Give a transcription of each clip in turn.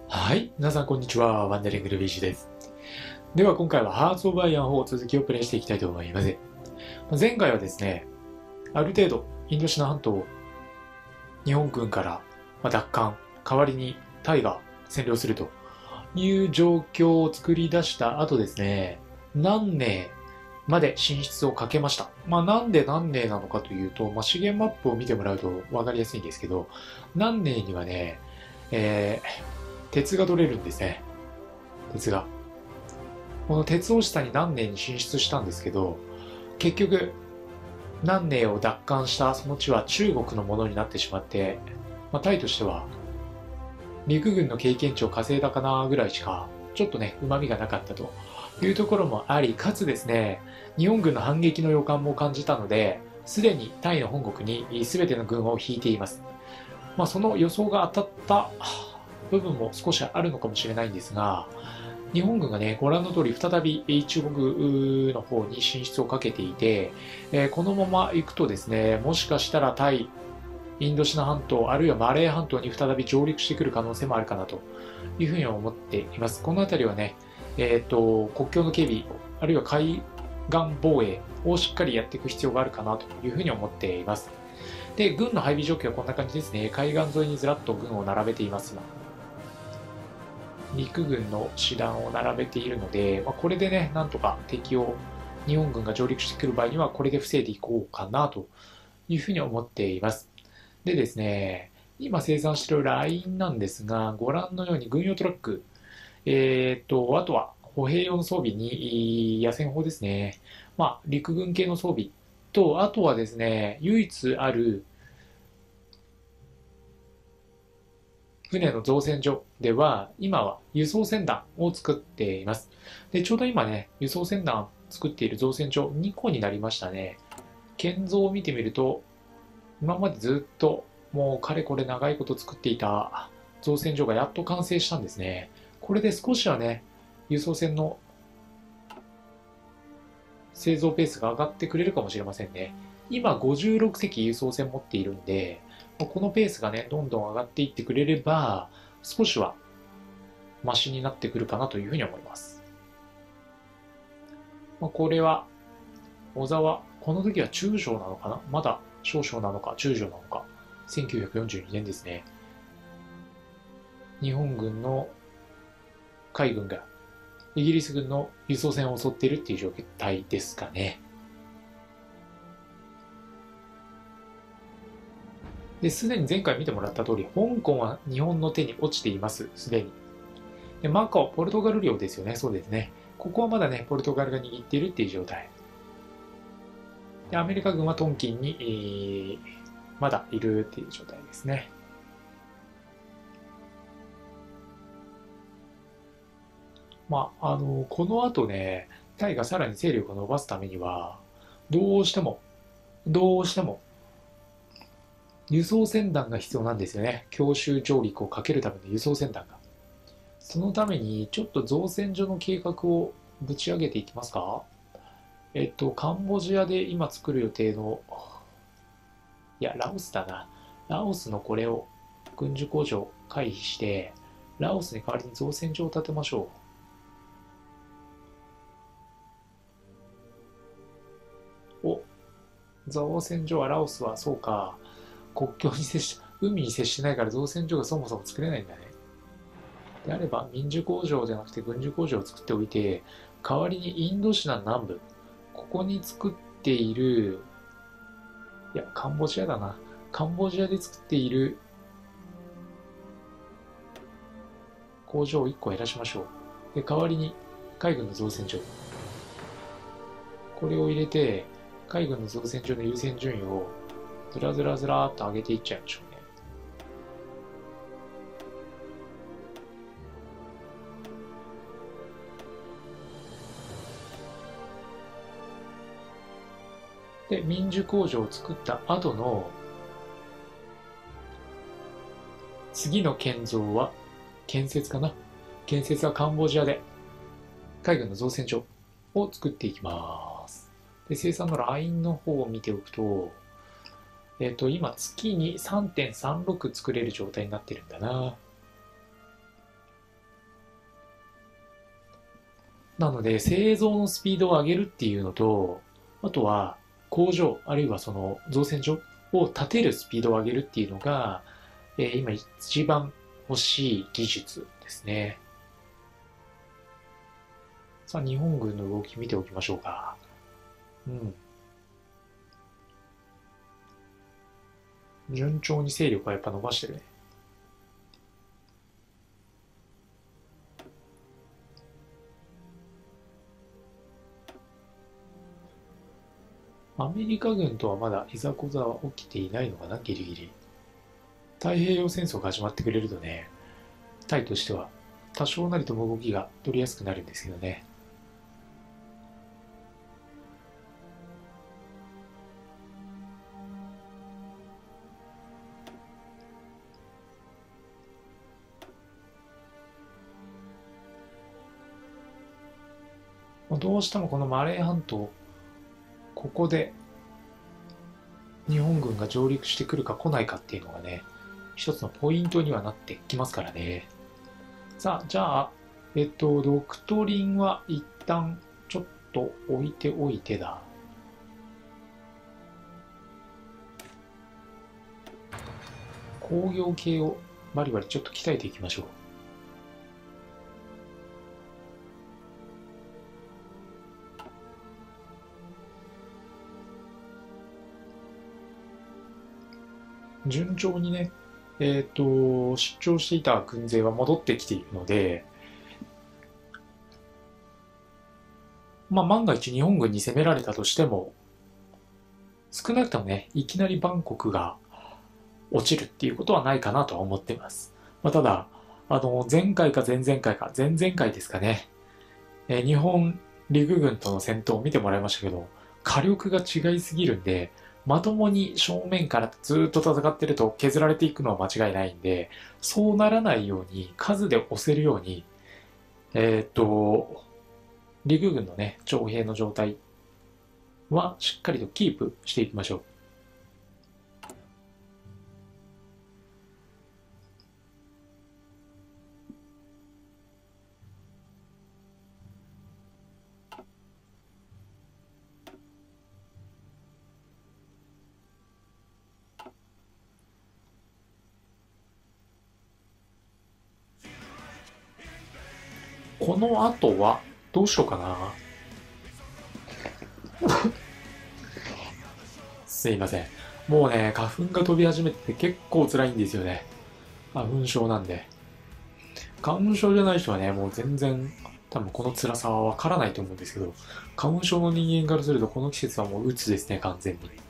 はい。皆さん、こんにちは。ワンダリングルビーチです。では、今回はハーツ・オブ・アイアン4続きをプレイしていきたいと思います。前回はですね、ある程度、インドシナ半島を日本軍から奪還、代わりにタイが占領するという状況を作り出した後ですね、南寧まで進出をかけました。なんで南寧なのかというと、資源マップを見てもらうと分かりやすいんですけど、南寧にはね、鉄が取れるんですね。鉄が。この鉄を下に南寧に進出したんですけど、結局、南寧を奪還したその地は中国のものになってしまって、タイとしては、陸軍の経験値を稼いだかなぐらいしか、ちょっとね、旨味がなかったというところもあり、かつですね、日本軍の反撃の予感も感じたので、すでにタイの本国に全ての軍を引いています。その予想が当たった部分も少しあるのかもしれないんですが、日本軍がね、ご覧の通り再び中国の方に進出をかけていて、このまま行くとですね、もしかしたらタイ、インドシナ半島、あるいはマレー半島に再び上陸してくる可能性もあるかなというふうに思っています。この辺りはね、国境の警備、あるいは海岸防衛をしっかりやっていく必要があるかなというふうに思っています。で、軍の配備状況はこんな感じですね。海岸沿いにずらっと軍を並べています。陸軍の師団を並べているので、これでね、なんとか敵を日本軍が上陸してくる場合には、これで防いでいこうかなというふうに思っています。でですね、今生産しているラインなんですが、ご覧のように軍用トラック、あとは歩兵用の装備に野戦砲ですね。陸軍系の装備と、あとはですね、唯一ある船の造船所では、今は輸送船団を作っています。で、ちょうど今ね、輸送船団作っている造船所2個になりましたね。建造を見てみると、今までずっともうかれこれ長いこと作っていた造船所がやっと完成したんですね。これで少しはね、輸送船の製造ペースが上がってくれるかもしれませんね。今56隻輸送船持っているんで、このペースがね、どんどん上がっていってくれれば、少しはマシになってくるかなというふうに思います。これは、小沢、この時は中将なのかな、まだ少将なのか中将なのか。1942年ですね。日本軍の海軍がイギリス軍の輸送船を襲っているっていう状態ですかね。で、すでに前回見てもらった通り、香港は日本の手に落ちています、すでに。で、マカオ、ポルトガル領ですよね、そうですね。ここはまだね、ポルトガルが握っているっていう状態。で、アメリカ軍はトンキンに、まだいるっていう状態ですね。この後ね、タイがさらに勢力を伸ばすためには、どうしても、どうしても、輸送船団が必要なんですよね。強襲上陸をかけるための輸送船団が。そのために、ちょっと造船所の計画をぶち上げていきますか。カンボジアで今作る予定の、いや、ラオスだな。ラオスのこれを軍需工場回避して、ラオスに代わりに造船所を建てましょう。造船所はラオスはそうか、国境に接し、海に接しないから造船所がそもそも作れないんだね。であれば民需工場じゃなくて軍需工場を作っておいて、代わりにインドシナ南部、ここに作っている、いや、カンボジアだな。カンボジアで作っている工場を1個減らしましょう。で、代わりに海軍の造船所。これを入れて、海軍の造船所の優先順位をずらずらずらーっと上げていっちゃいましょうね。で、民需工場を作った後の次の建設かな。建設はカンボジアで海軍の造船所を作っていきます。で、生産のラインの方を見ておくと、今月に3.36作れる状態になってるんだな。 なので、製造のスピードを上げるっていうのと、あとは工場、あるいはその造船所を建てるスピードを上げるっていうのが、今一番欲しい技術ですね。さあ、日本軍の動き見ておきましょうか。うん。順調に勢力はやっぱ伸ばしてるね。アメリカ軍とはまだいざこざは起きていないのかな、ギリギリ。太平洋戦争が始まってくれるとね、タイとしては多少なりとも動きが取りやすくなるんですけどね。どうしてもこのマレー半島、ここで日本軍が上陸してくるか来ないかっていうのがね、一つのポイントにはなってきますからね。さあ、じゃあ、ドクトリンは一旦ちょっと置いておいてだ。工業系をバリバリちょっと鍛えていきましょう。順調にね、出張していた軍勢は戻ってきているので、まあ万が一日本軍に攻められたとしても、少なくともね、いきなりバンコクが落ちるっていうことはないかなとは思っています。まあ、ただ、前回か前々回か、前々回ですかね、日本陸軍との戦闘を見てもらいましたけど、火力が違いすぎるんで、まともに正面からずっと戦ってると削られていくのは間違いないんで、そうならないように、数で押せるように、陸軍のね、徴兵の状態はしっかりとキープしていきましょう。この後はどうしようかな。すいません。もうね、花粉が飛び始めて結構辛いんですよね。花粉症なんで。花粉症じゃない人はね、もう全然、多分この辛さはわからないと思うんですけど、花粉症の人間からするとこの季節はもう鬱ですね、完全に。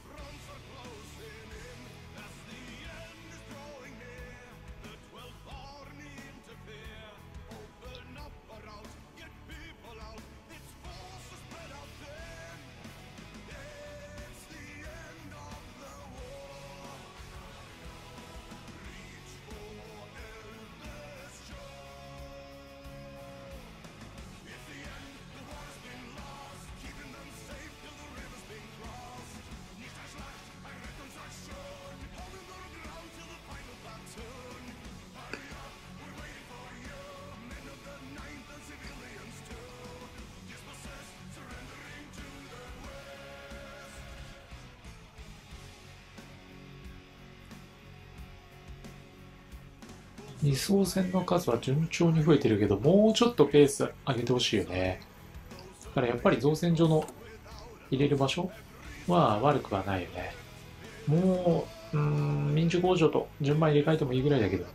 輸送船の数は順調に増えてるけど、もうちょっとペース上げてほしいよね。だからやっぱり造船所の入れる場所は悪くはないよね。もう、民主工場と順番入れ替えてもいいぐらいだけど。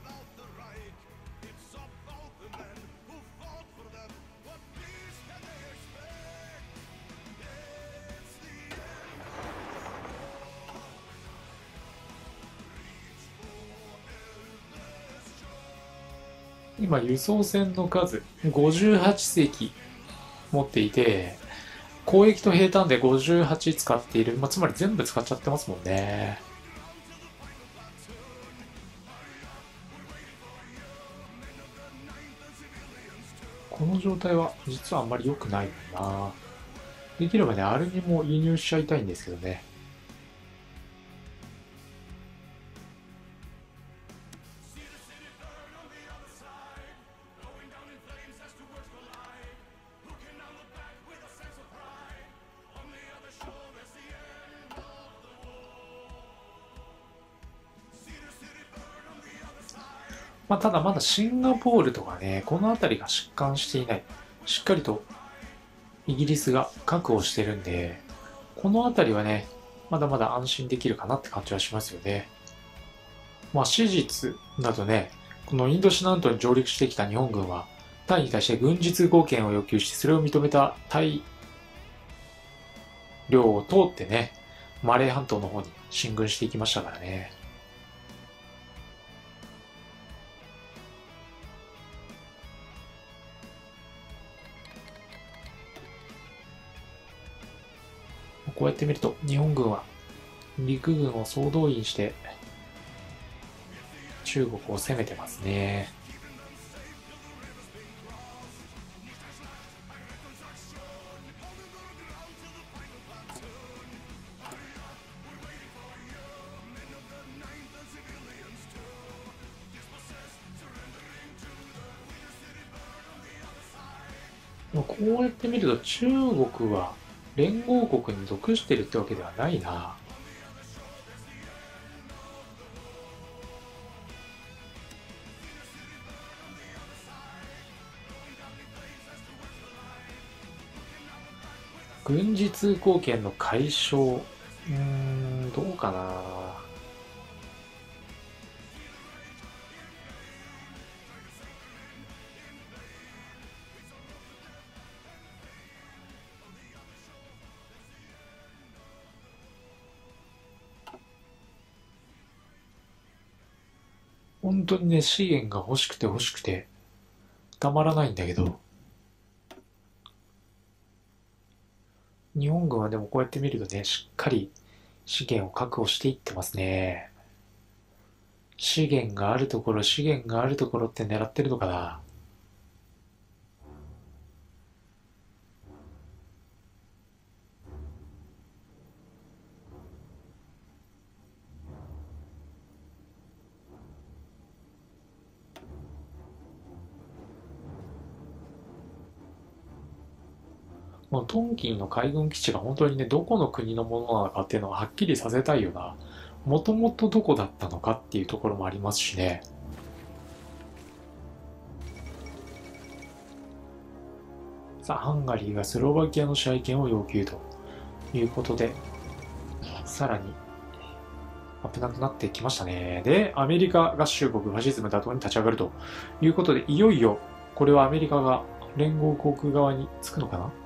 今、輸送船の数、58隻持っていて、交易と平坦で58使っている。まあ、つまり全部使っちゃってますもんね。この状態は実はあんまり良くないな。できればね、アルミも輸入しちゃいたいんですけどね。 まあ、ただまだシンガポールとかね、この辺りが疾患していない。しっかりとイギリスが確保してるんで、この辺りはね、まだまだ安心できるかなって感じはしますよね。まあ、史実だとね、このインドシナ半島に上陸してきた日本軍は、タイに対して軍事通行権を要求してそれを認めたタイ領を通ってね、マレー半島の方に進軍していきましたからね。こうやって見ると日本軍は陸軍を総動員して中国を攻めてますね。こうやって見ると中国は連合国に属してるってわけではないな。軍事通行権の解消。どうかな。本当にね、資源が欲しくて欲しくて、たまらないんだけど、日本軍はでもこうやって見るとね、しっかり資源を確保していってますね。資源があるところ、資源があるところって狙ってるのかな。このトンキンの海軍基地が本当にね、どこの国のものなのかっていうのをはっきりさせたいよな。もともとどこだったのかっていうところもありますしね。さあ、ハンガリーがスロバキアの支配権を要求ということで、さらに危なくなってきましたね。で、アメリカ合衆国ファシズム打倒に立ち上がるということで、いよいよこれはアメリカが連合航空側につくのかな。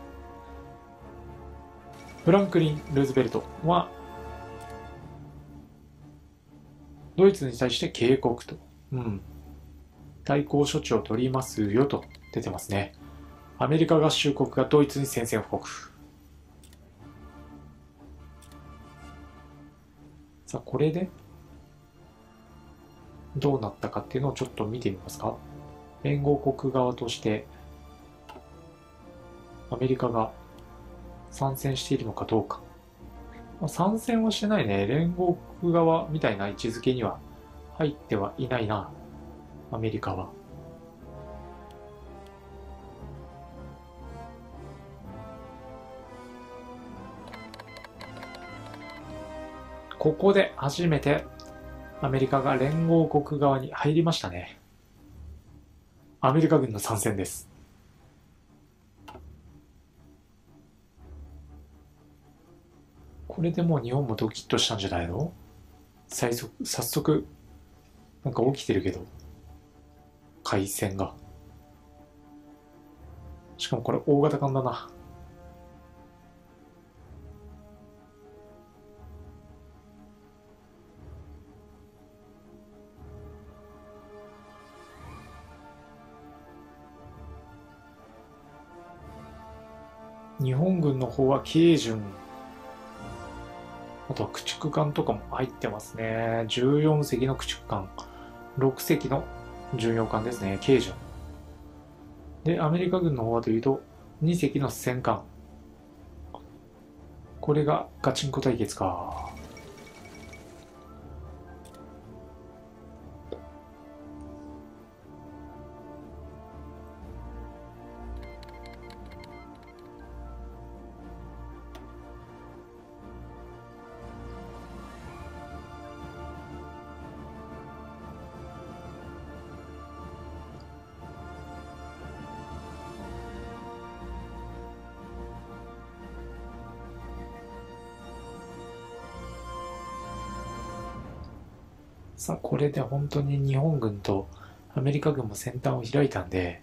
フランクリン・ルーズベルトはドイツに対して警告と、対抗処置を取りますよと出てますね。アメリカ合衆国がドイツに宣戦布告。さあ、これでどうなったかっていうのをちょっと見てみますか。連合国側としてアメリカが参戦しているのかどうか。参戦はしてないね。連合国側みたいな位置づけには入ってはいないな。アメリカは。ここで初めてアメリカが連合国側に入りましたね。アメリカ軍の参戦です。これでもう日本もドキッとしたんじゃないの？早速、なんか起きてるけど、海戦が。しかもこれ大型艦だな。日本軍の方は慶順、あとは駆逐艦とかも入ってますね。14隻の駆逐艦、6隻の巡洋艦ですね、慶順。で、アメリカ軍の方はというと、2隻の戦艦。これがガチンコ対決か。 さあ、これで本当に日本軍とアメリカ軍も先端を開いたんで、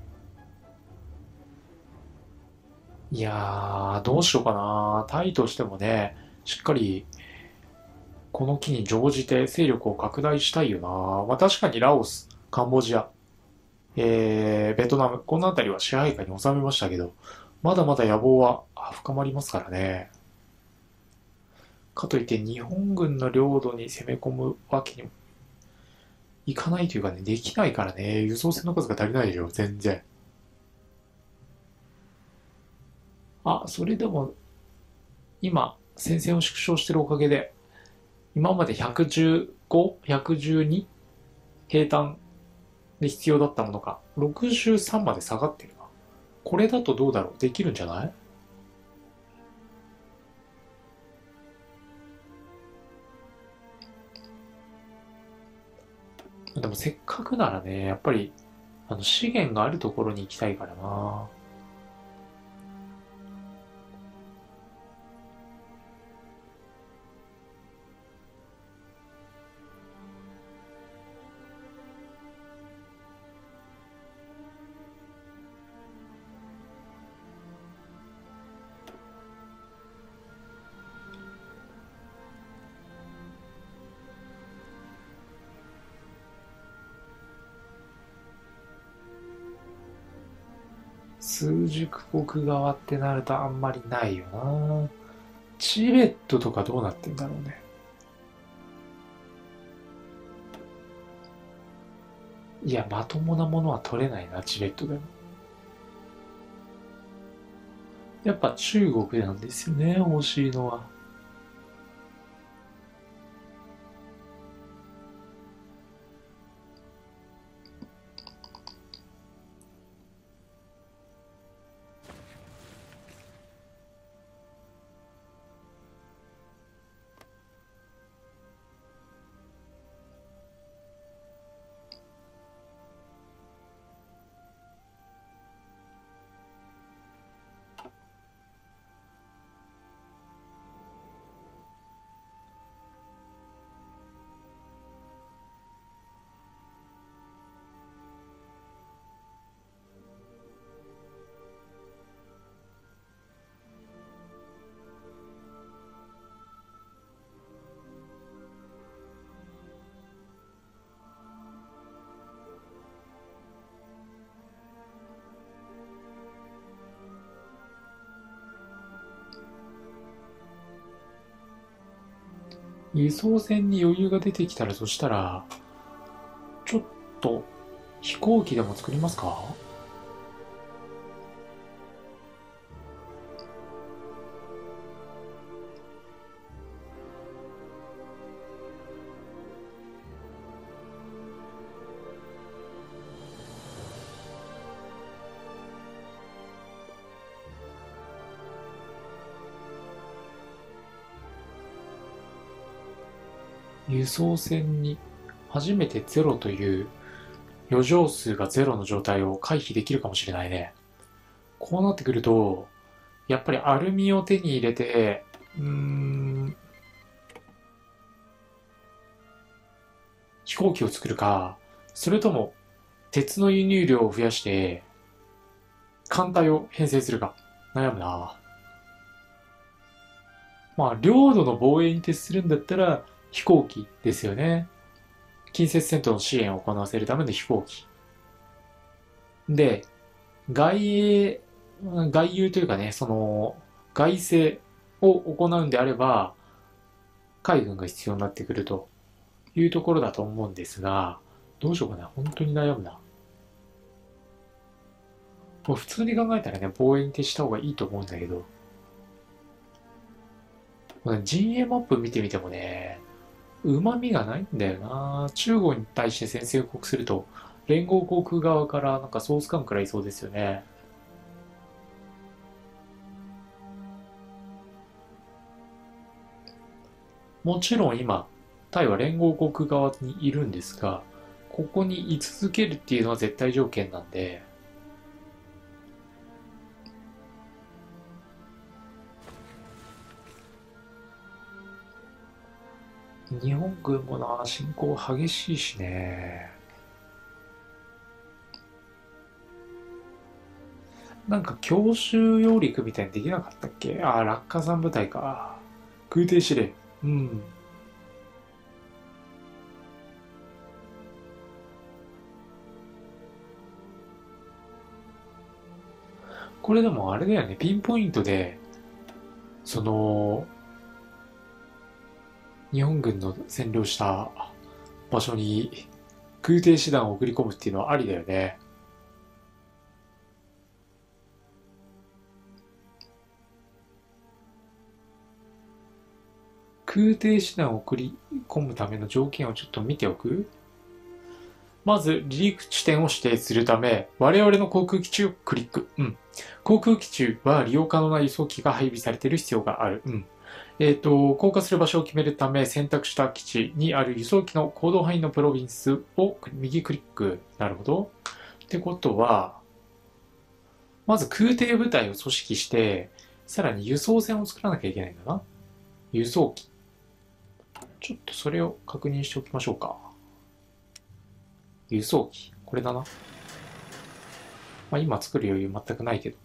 いやー、どうしようかな。タイとしてもね、しっかりこの機に乗じて勢力を拡大したいよな。まあ確かにラオス、カンボジア、ベトナム、この辺りは支配下に収めましたけど、まだまだ野望は深まりますからね。かといって日本軍の領土に攻め込むわけにもいかないというかね、できないからね、輸送船の数が足りないでしょ、全然。あ、それでも今、戦線を縮小してるおかげで、今まで115、112平坦で必要だったものが63まで下がってるな。これだとどうだろう、できるんじゃない？でもせっかくならね、やっぱり資源があるところに行きたいからな。枢軸国側ってなるとあんまりないよな。チベットとかどうなってんだろうね。いや、まともなものは取れないな、チベットでも。やっぱ中国なんですよね、欲しいのは。輸送船に余裕が出てきたら、そしたら、ちょっと飛行機でも作りますか？輸送船に初めてゼロという余剰数がゼロの状態を回避できるかもしれないね。こうなってくると、やっぱりアルミを手に入れて、飛行機を作るか、それとも鉄の輸入量を増やして艦隊を編成するか悩むな。まあ、領土の防衛に徹するんだったら飛行機ですよね。近接戦闘の支援を行わせるための飛行機。で、外衛、外遊というかね、外政を行うんであれば、海軍が必要になってくるというところだと思うんですが、どうしようかな。本当に悩むな。もう普通に考えたらね、防衛に徹した方がいいと思うんだけど、陣営マップ見てみてもね、旨味がないんだよな。中国に対して先制国すると、連合航空側からなんかソース感食らいそうですよね。もちろん今、タイは連合国側にいるんですが、ここに居続けるっていうのは絶対条件なんで、 日本軍もな、侵攻激しいしね。なんか強襲揚陸みたいにできなかったっけ？ああ、落下山部隊か。空挺司令。うん。これでもあれだよね、ピンポイントで、その、日本軍の占領した場所に空挺師団を送り込むっていうのはありだよね。空挺師団を送り込むための条件をちょっと見ておく。まず、離陸地点を指定するため、我々の航空基地をクリック。うん。航空基地は利用可能な輸送機が配備されている必要がある。うん。降下する場所を決めるため、選択した基地にある輸送機の行動範囲のプロビンスを右クリック。なるほど。ってことは、まず空挺部隊を組織して、さらに輸送船を作らなきゃいけないんだな。輸送機。ちょっとそれを確認しておきましょうか。輸送機。これだな。まあ今作る余裕全くないけど。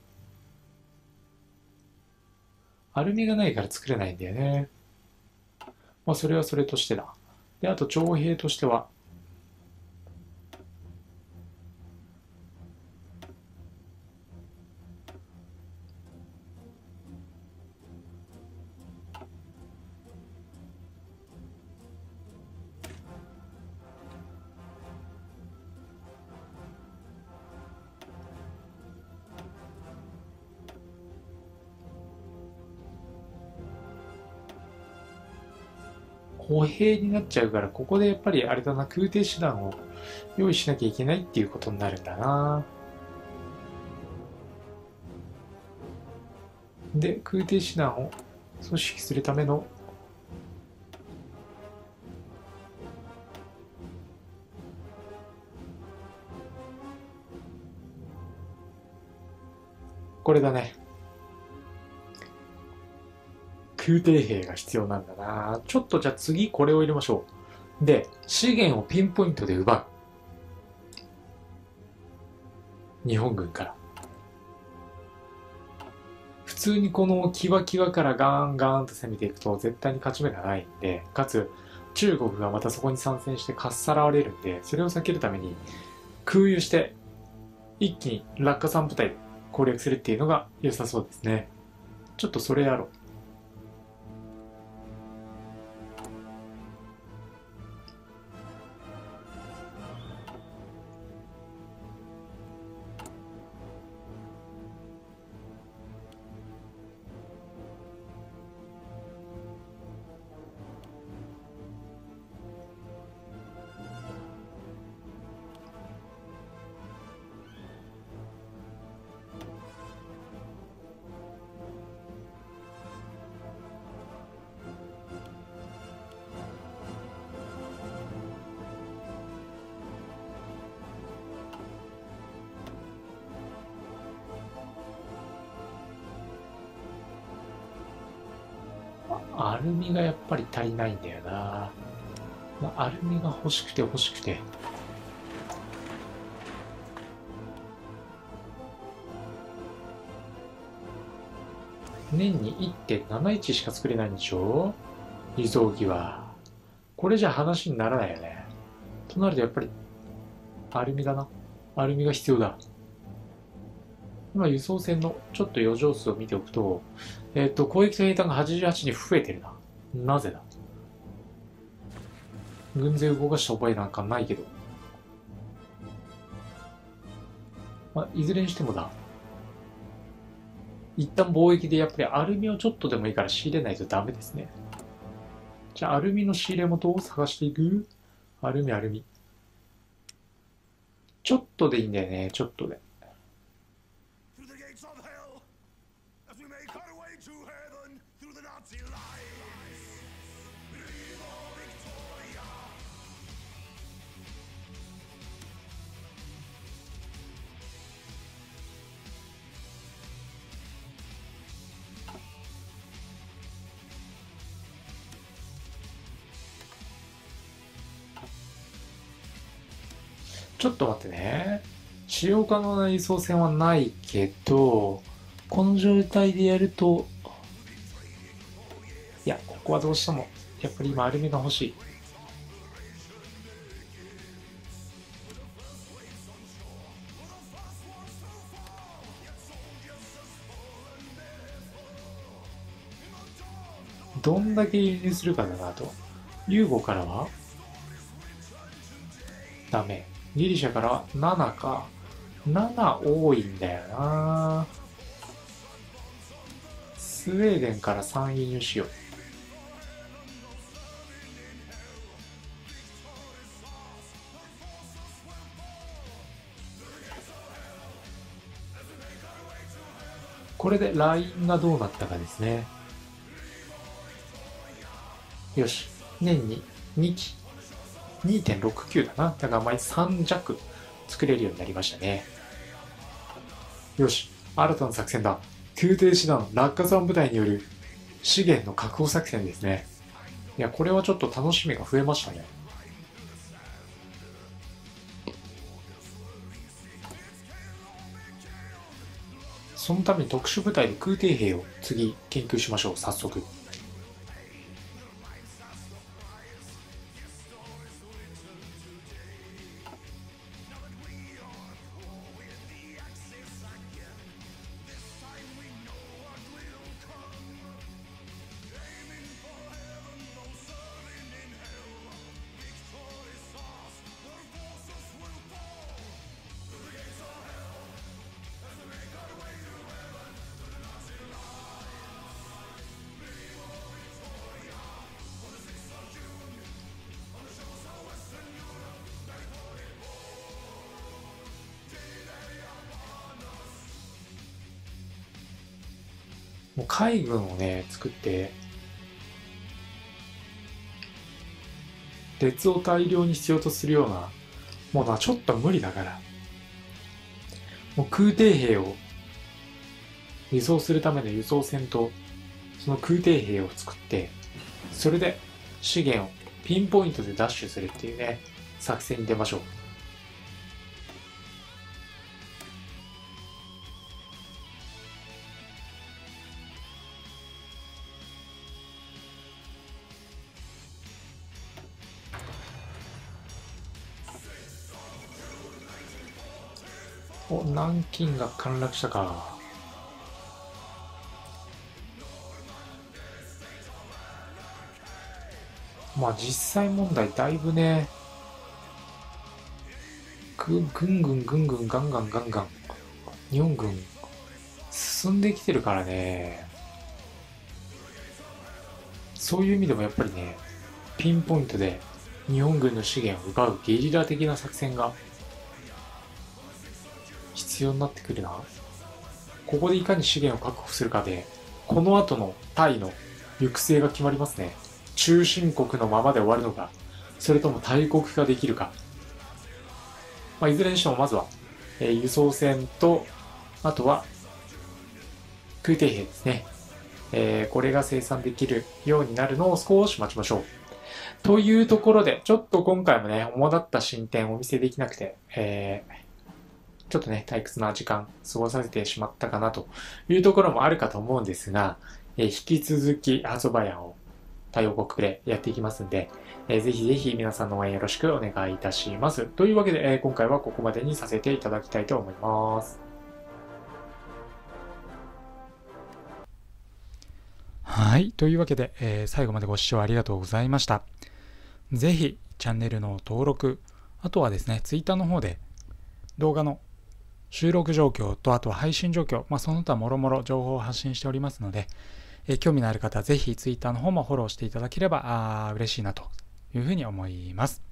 アルミがないから作れないんだよね。まあそれはそれとしてだ。で、あと徴兵としては、歩兵になっちゃうから、ここでやっぱりあれだな、空挺手段を用意しなきゃいけないっていうことになるんだな。で、空挺手段を組織するためのこれだね。空挺兵が必要なんだな。ちょっとじゃあ次これを入れましょう。で、資源をピンポイントで奪う。日本軍から。普通にこのキワキワからガーンガーンと攻めていくと絶対に勝ち目がないんで、かつ中国がまたそこに参戦してかっさらわれるんで、それを避けるために空輸して一気に落下3部隊攻略するっていうのが良さそうですね。ちょっとそれやろう。アルミがやっぱり足りないんだよな。アルミが欲しくて欲しくて。年に1.71しか作れないんでしょ？輸送機は。これじゃ話にならないよね。となるとやっぱりアルミだな。アルミが必要だ。今輸送船のちょっと余剰数を見ておくと、攻撃と兵隊が88に増えてるな。なぜだ？軍勢を動かした覚えなんかないけど。まあ、いずれにしてもだ。一旦貿易でやっぱりアルミをちょっとでもいいから仕入れないとダメですね。じゃあアルミの仕入れ元を探していく？アルミ、アルミ。ちょっとでいいんだよね、ちょっとで。 ちょっと待ってね。使用可能な輸送船はないけど、この状態でやると、いや、ここはどうしても、やっぱり今、アルミが欲しい。どんだけ輸入するかだなと。ユーゴからはダメ。ギリシャからは7か。7多いんだよな。スウェーデンから3輸入しよう。これでラインがどうなったかですね。よし。年に2機。2.69 だな。だから毎3弱作れるようになりましたね。よし。新たな作戦だ。空挺師団落下山部隊による資源の確保作戦ですね。いや、これはちょっと楽しみが増えましたね。そのために特殊部隊で空挺兵を次研究しましょう、早速。もう海軍をね、作って、鉄を大量に必要とするようなものはちょっと無理だから、もう空挺兵を輸送するための輸送船と、その空挺兵を作って、それで資源をピンポイントでダッシュするっていうね、作戦に出ましょう。お、南京が陥落したか。まあ実際問題だいぶね、ぐんぐんぐんぐんガンガンガンガン日本軍進んできてるからね。そういう意味でもやっぱりね、ピンポイントで日本軍の資源を奪うゲリラ的な作戦が必要になってくるな。ここでいかに資源を確保するかで、この後のタイの行く末が決まりますね。中心国のままで終わるのか、それとも大国化できるか。まあ、いずれにしてもまずは、輸送船と、あとは空挺兵ですね。これが生産できるようになるのを少し待ちましょう。というところで、ちょっと今回もね、主だった進展をお見せできなくて、ちょっとね、退屈な時間過ごさせてしまったかなというところもあるかと思うんですが、引き続きハーツオブアイアンを対応国プレイやっていきますんで、ぜひぜひ皆さんの応援よろしくお願いいたします。というわけで、今回はここまでにさせていただきたいと思います。 はい。というわけで、最後までご視聴ありがとうございました。ぜひチャンネルの登録、あとはですね、Twitter の方で動画の収録状況と、あとは配信状況、その他もろもろ情報を発信しておりますので、興味のある方はぜひ Twitter の方もフォローしていただければ嬉しいなというふうに思います。